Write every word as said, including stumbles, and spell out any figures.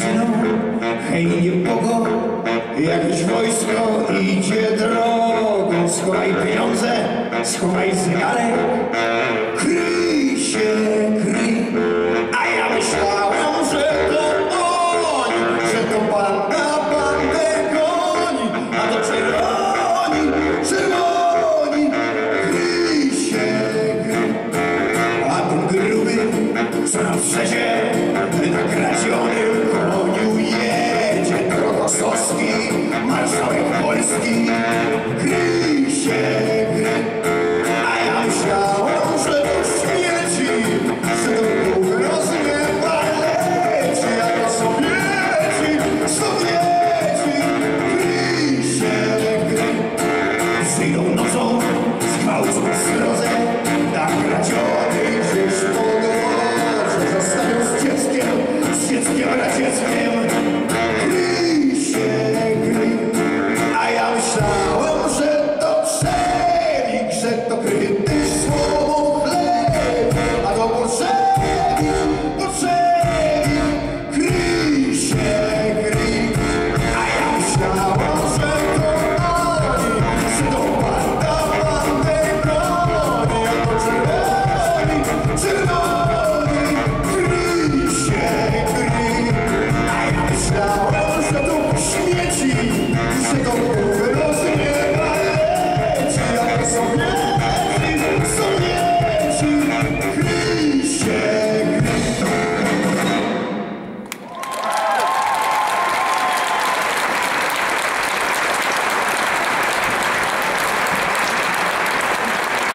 dziewczyno, hej niebogo, jakieś wojsko idzie drogą. Schowaj pieniądze, schowaj zegarek, kryj się, kryj. A ja myślałem, że to oni, że to banda bandę goni, a to czerwoni, czerwoni, kryj się, kryj. A ten gruby, co na wrzezie, na kradzionym koniu jedzie. Rokosowski, marszałek Polski, kryj się, kryj. A ja myślałem, że to śmieci, że to duch rozmywa leci. A to Sowieci, Sowieci, kryj się, kryj. Przyjdą nocą, zgwałcą srodze, tak kradziony krzyż po drodze. Zostawią z dzieckiem, z dzieckiem radzieckiem, kryj się, kryj. A ja myślałem, że to przewik, że to kryty słową chleb, a to bolszewik, bolszewik.